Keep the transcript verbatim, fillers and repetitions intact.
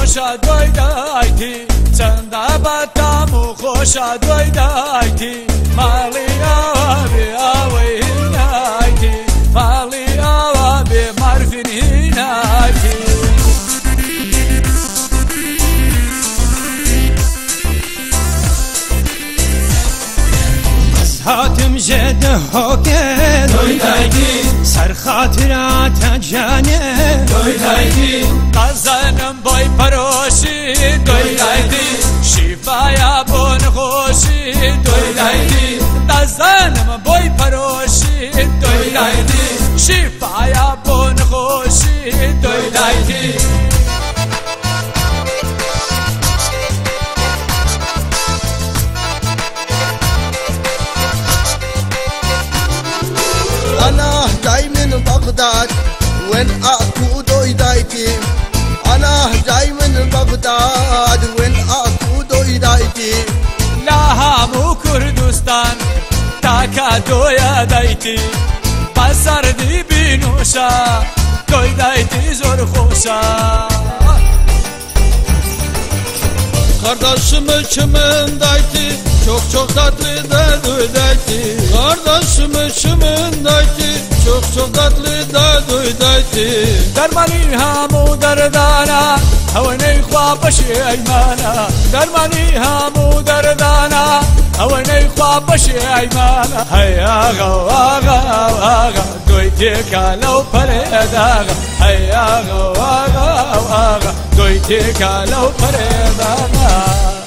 خوشا دوی دایتی چندا باتام و خوشا دوی دایتی مالی آوا بی آوی نایتی مالی آوا بی مرفینی نایتی هاتم جده هوکه دوی دایتی سر خاطرات جانه دوی دایتی قزنم بای پروشی دوی دایتی شفایا بون خوشی دوی دایتی قزنم بای پروشی دوی دایتی شفایا بون خوشی دوی دایتی أنا جاي من بغداد وين أكو دوي دايتي أنا جاي من بغداد وين أكو دوي دايتي لا همو كردستان تاكا دويا دايتي بسر دي بنوشا دوي دايتي زور خوشا Kardeşim içimin dayti çok çok tatlı da duy dayti Kardeşim içimin dayti çok çok tatlı da duy dayti درماني همو دردانا هوني خواب بشي ايمانا درماني همو دردانا هوني خواب بشي ايمانا هيا غوا غوا غوا دويتك لو فريداغ هيا غوا غوا غوا دويتك لو فريداغ